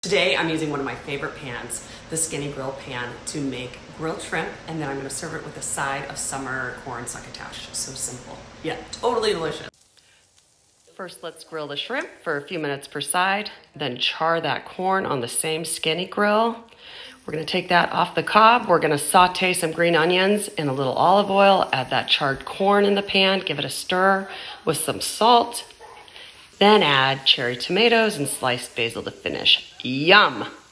Today I'm using one of my favorite pans, the Skinny Grill pan, to make grilled shrimp, and then I'm going to serve it with a side of summer corn succotash. So simple, yet totally delicious. First, let's grill the shrimp for a few minutes per side, then char that corn on the same Skinny Grill. We're going to take that off the cob. We're going to saute some green onions in a little olive oil, add that charred corn in the pan, give it a stir with some salt, then add cherry tomatoes and sliced basil to finish. Yum!